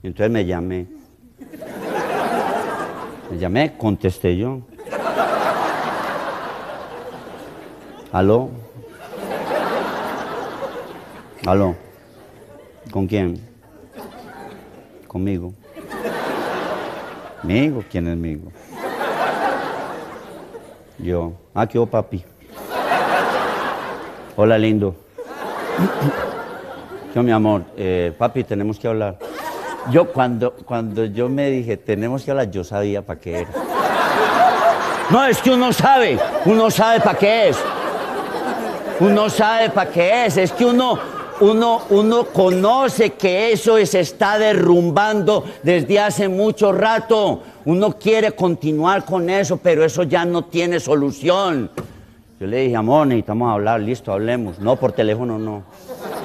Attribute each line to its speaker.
Speaker 1: Entonces me llamé. Contesté yo. ¿Aló? ¿Aló? ¿Con quién? Conmigo. ¿Migo? ¿Quién es migo? Yo. Ah, ¿qué hubo, papi? Hola, lindo. Yo, mi amor, papi, tenemos que hablar. Yo, cuando yo me dije, tenemos que hablar, yo sabía para qué era. No, es que uno sabe para qué es. Uno sabe para qué es que uno conoce que eso se está derrumbando desde hace mucho rato. Uno quiere continuar con eso, pero eso ya no tiene solución. Yo le dije, amor, necesitamos hablar, listo, hablemos. No, por teléfono no.